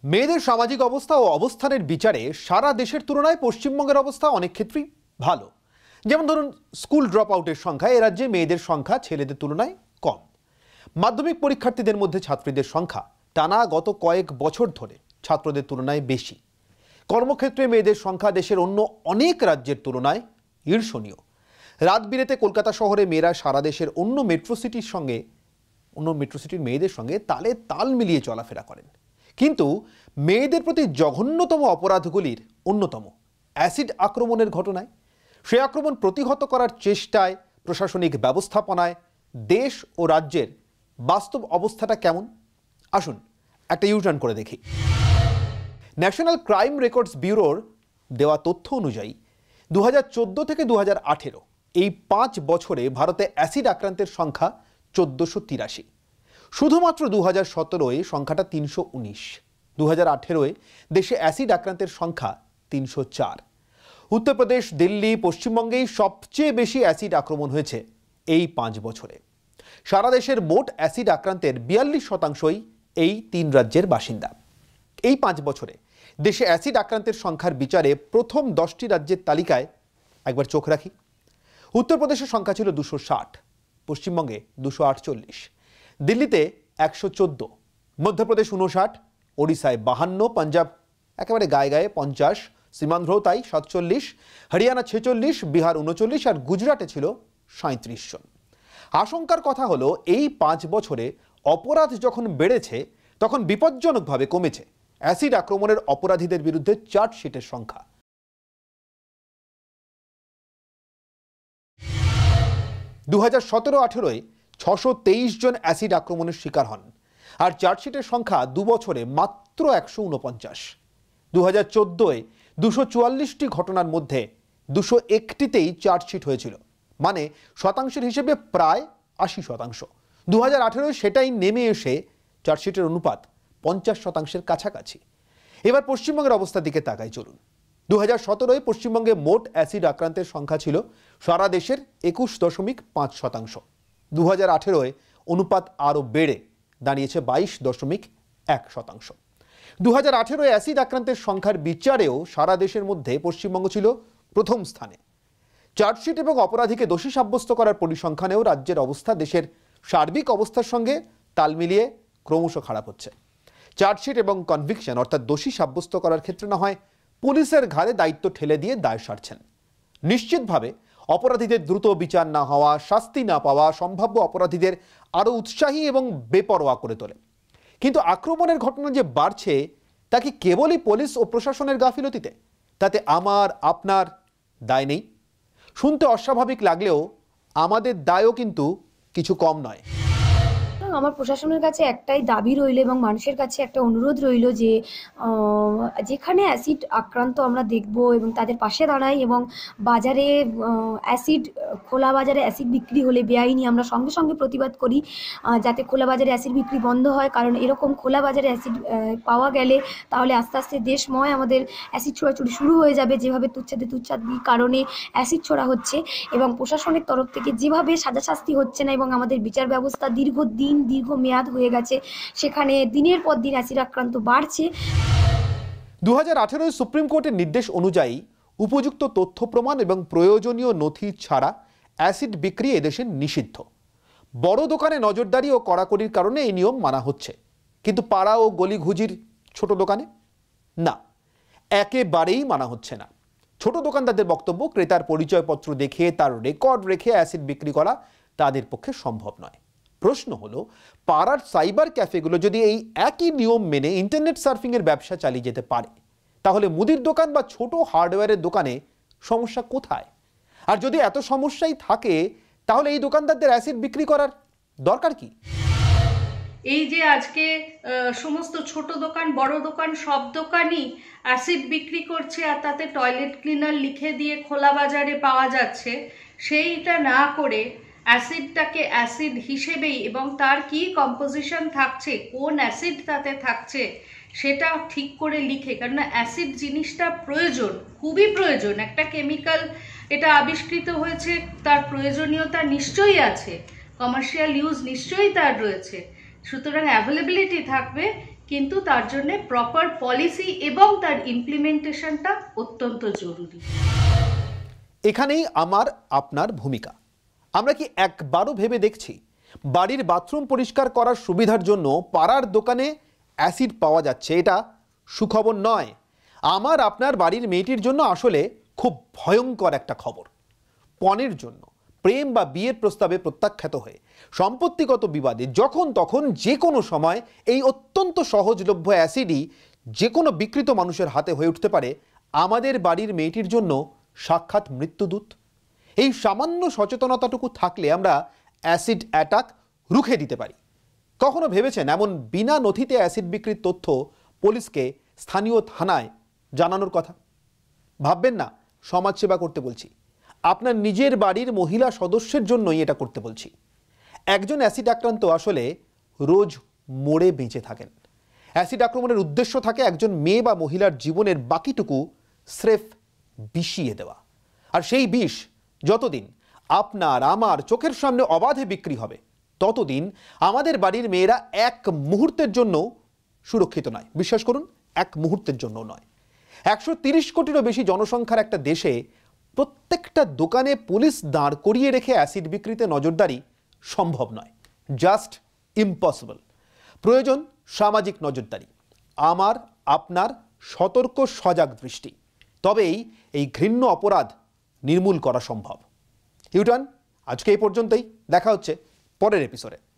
মেয়েদের সামাজিক অবস্থা ও অবস্থানের বিচারে সারা দেশের তুলনায় পশ্চিমবঙ্গের অবস্থা অনেক ক্ষেত্রেই ভালো। যেমন ধরুন, স্কুল ড্রপ আউটের সংখ্যা এ রাজ্যে মেয়েদের সংখ্যা ছেলেদের তুলনায় কম। মাধ্যমিক পরীক্ষার্থীদের মধ্যে ছাত্রীদের সংখ্যা টানা গত কয়েক বছর ধরে ছাত্রদের তুলনায় বেশি। কর্মক্ষেত্রে মেয়েদের সংখ্যা দেশের অন্য অনেক রাজ্যের তুলনায় ঈর্ষণীয়। রাত বিরেতে কলকাতা শহরে মেয়েরা সারা দেশের অন্য মেট্রো সিটির মেয়েদের সঙ্গে তালে তাল মিলিয়ে চলাফেরা করেন। কিন্তু মেয়েদের প্রতি জঘন্যতম অপরাধগুলির অন্যতম অ্যাসিড আক্রমণের ঘটনায়। সে আক্রমণ প্রতিহত করার চেষ্টায়, প্রশাসনিক ব্যবস্থাপনায় দেশ ও রাজ্যের বাস্তব অবস্থাটা কেমন, আসুন একটা ইউটার্ন করে দেখি। ন্যাশনাল ক্রাইম রেকর্ডস ব্যুরোর দেওয়া তথ্য অনুযায়ী 2014 থেকে 2018 এই 5 বছরে ভারতে অ্যাসিড আক্রান্তের সংখ্যা 1483। শুধুমাত্র 2017-এ সংখ্যাটা 319। 2018-এ দেশে অ্যাসিড আক্রান্তের সংখ্যা 304। উত্তরপ্রদেশ, দিল্লি, পশ্চিমবঙ্গেই সবচেয়ে বেশি অ্যাসিড আক্রমণ হয়েছে এই 5 বছরে। সারা দেশের মোট অ্যাসিড আক্রান্তের 42%ই এই 3 রাজ্যের বাসিন্দা। এই 5 বছরে দেশে অ্যাসিড আক্রান্তের সংখ্যার বিচারে প্রথম 10টি রাজ্যের তালিকায় একবার চোখ রাখি। উত্তরপ্রদেশের সংখ্যা ছিল 260, পশ্চিমবঙ্গে 248, দিল্লিতে 114, মধ্যপ্রদেশ 59, ওড়িশায় 52, পাঞ্জাব একেবারে গায়ে গায়ে 50, সীমান্ধ্রও তাই 47, হরিয়ানা 46, বিহার 39 আর গুজরাটে ছিল 37 জন। আশঙ্কার কথা হলো, এই 5 বছরে অপরাধ যখন বেড়েছে তখন বিপজ্জনকভাবে কমেছে অ্যাসিড আক্রমণের অপরাধীদের বিরুদ্ধে চার্জশিটের সংখ্যা। 2017-18-এ 623 জন অ্যাসিড আক্রমণের শিকার হন, আর চার্জশিটের সংখ্যা 2 বছরে মাত্র 149। 2014-এ 244টি ঘটনার মধ্যে 201টিতেই চার্জশিট হয়েছিল, মানে শতাংশের হিসেবে প্রায় 80%। 2018-এ সেটাই নেমে এসে চার্জশিটের অনুপাত 50%-এর কাছাকাছি। এবার পশ্চিমবঙ্গের অবস্থার দিকে তাকাই চলুন। 2017-এ পশ্চিমবঙ্গে মোট অ্যাসিড আক্রান্তের সংখ্যা ছিল সারা দেশের 21.5%। 2018-এ অনুপাত আরও বেড়ে দাঁড়িয়েছে 22.1%। 2018-এ অ্যাসিড আক্রান্তের সংখ্যার বিচারেও সারা দেশের মধ্যে পশ্চিমবঙ্গ ছিল প্রথম স্থানে। চার্জশিট এবং অপরাধীকে দোষী সাব্যস্ত করার পরিসংখ্যানেও রাজ্যের অবস্থা দেশের সার্বিক অবস্থার সঙ্গে তাল মিলিয়ে ক্রমশ খারাপ হচ্ছে। চার্জশিট এবং কনভিকশন অর্থাৎ দোষী সাব্যস্ত করার ক্ষেত্রে না হয় পুলিশের ঘাড়ে দায়িত্ব ঠেলে দিয়ে দায় সারছেন। নিশ্চিতভাবে অপরাধীদের দ্রুত বিচার না হওয়া, শাস্তি না পাওয়া সম্ভাব্য অপরাধীদের আরও উৎসাহী এবং বেপরোয়া করে তোলে। কিন্তু আক্রমণের ঘটনা যে বাড়ছে তা কি কেবলই পুলিশ ও প্রশাসনের গাফিলতিতে? তাতে আমার আপনার দায় নেই? শুনতে অস্বাভাবিক লাগলেও আমাদের দায়ও কিন্তু কিছু কম নয়। আমার প্রশাসনের কাছে একটাই দাবি রইল এবং মানুষের কাছে একটা অনুরোধ রইল যে যেখানে অ্যাসিড আক্রান্ত আমরা দেখব এবং তাদের পাশে দাঁড়াই, এবং বাজারে অ্যাসিড, খোলা বাজারে অ্যাসিড বিক্রি হলে বেআইনি আমরা সঙ্গে সঙ্গে প্রতিবাদ করি যাতে খোলা বাজারে অ্যাসিড বিক্রি বন্ধ হয়। কারণ এরকম খোলা বাজারে অ্যাসিড পাওয়া গেলে তাহলে আস্তে আস্তে দেশময় আমাদের অ্যাসিড ছোড়াছুড়ি শুরু হয়ে যাবে, যেভাবে তুচ্ছাদির কারণে অ্যাসিড ছোড়া হচ্ছে। এবং প্রশাসনের তরফ থেকে যেভাবে সাজা শাস্তি হচ্ছে না এবং আমাদের বিচার ব্যবস্থা দীর্ঘমেয়াদ হয়ে গেছে, সেখানে দিনের পর দিন অ্যাসিড আক্রান্ত বাড়ছে। 2018 সুপ্রিম কোর্টের নির্দেশ অনুযায়ী উপযুক্ত তথ্য প্রমাণ এবং প্রয়োজনীয় নথি ছাড়া অ্যাসিড বিক্রি এদেশে নিষিদ্ধ। বড় দোকানে নজরদারি ও কড়াকড়ির কারণে এই নিয়ম মানা হচ্ছে, কিন্তু পাড়া ও গলিঘুজির ছোট দোকানে না, একেবারেই মানা হচ্ছে না। ছোট দোকানদারদের বক্তব্য, ক্রেতার পরিচয়পত্র দেখিয়ে তার রেকর্ড রেখে অ্যাসিড বিক্রি করা তাদের পক্ষে সম্ভব নয়। প্রশ্ন হলো, পাড়ার সাইবার ক্যাফেগুলো যদি এই একই নিয়ম মেনে ইন্টারনেট সার্ফিংয়ের ব্যবসা চালিয়ে যেতে পারে, তাহলে মুদির দোকান বা ছোট হার্ডওয়্যারের দোকানে সমস্যা কোথায়? আর যদি এত সমস্যাই থাকে, তাহলে এই দোকানদারদের অ্যাসিড বিক্রি করার দরকার কি? এই যে আজকে সমস্ত ছোট দোকান, বড় দোকান, সব দোকানই অ্যাসিড বিক্রি করছে আর তাতে টয়লেট ক্লিনার লিখে দিয়ে খোলা বাজারে পাওয়া যাচ্ছে, সেইটা না করে অ্যাসিডটাকে অ্যাসিড হিসেবেই এবং তার কি কম্পোজিশন থাকছে, কোন অ্যাসিড তাতে থাকছে সেটা ঠিক করে লিখে, কারণ অ্যাসিড জিনিসটা প্রয়োজন, খুবই প্রয়োজন। একটা কেমিক্যাল এটা আবিষ্কৃত হয়েছে, তার প্রয়োজনীয়তা নিশ্চয়ই আছে, কমার্শিয়াল ইউজ নিশ্চয়ই তার রয়েছে, সুতরাং অ্যাভেলেবিলিটি থাকবে, কিন্তু তার জন্য প্রপার পলিসি এবং তার ইমপ্লিমেন্টেশনটা অত্যন্ত জরুরি। এখানেই আমার আপনার ভূমিকা। আমরা কি একবারও ভেবে দেখছি বাড়ির বাথরুম পরিষ্কার করার সুবিধার জন্য পাড়ার দোকানে অ্যাসিড পাওয়া যাচ্ছে? এটা সুখবর নয়। আমার আপনার বাড়ির মেয়েটির জন্য আসলে খুব ভয়ঙ্কর একটা খবর। পণের জন্য, প্রেম বা বিয়ের প্রস্তাবে প্রত্যাখ্যাত হয়ে সম্পত্তিগত বিবাদে যখন তখন যে কোনো সময় এই অত্যন্ত সহজলভ্য অ্যাসিডই যে কোনো বিকৃত মানুষের হাতে হয়ে উঠতে পারে আমাদের বাড়ির মেয়েটির জন্য সাক্ষাৎ মৃত্যুদূত। এই সামান্য সচেতনতাটুকু থাকলে আমরা অ্যাসিড অ্যাটাক রুখে দিতে পারি। কখনো ভেবেছেন এমন বিনা নথিতে অ্যাসিড বিক্রির তথ্য পুলিশকে স্থানীয় থানায় জানানোর কথা? ভাববেন না সমাজসেবা করতে বলছি, আপনার নিজের বাড়ির মহিলা সদস্যের জন্যই এটা করতে বলছি। একজন অ্যাসিড আক্রান্ত আসলে রোজ মরে বেঁচে থাকেন। অ্যাসিড আক্রমণের উদ্দেশ্য থাকে একজন মেয়ে বা মহিলার জীবনের বাকিটুকু স্রেফ বিষিয়ে দেওয়া। আর সেই বিষ যতদিন আপনার আমার চোখের সামনে অবাধে বিক্রি হবে ততদিন আমাদের বাড়ির মেয়েরা এক মুহূর্তের জন্য সুরক্ষিত নয়। বিশ্বাস করুন, এক মুহূর্তের জন্য নয়। 130 কোটিরও বেশি জনসংখ্যার একটা দেশে প্রত্যেকটা দোকানে পুলিশ দাঁড় করিয়ে রেখে অ্যাসিড বিক্রিতে নজরদারি সম্ভব নয়, জাস্ট ইম্পসিবল। প্রয়োজন সামাজিক নজরদারি, আমার আপনার সতর্ক সজাগ দৃষ্টি। তবেই এই ঘৃণ্য অপরাধ নির্মূল করা সম্ভব। ইউটার্ন আজকে এই পর্যন্তই। দেখা হচ্ছে পরের এপিসোডে।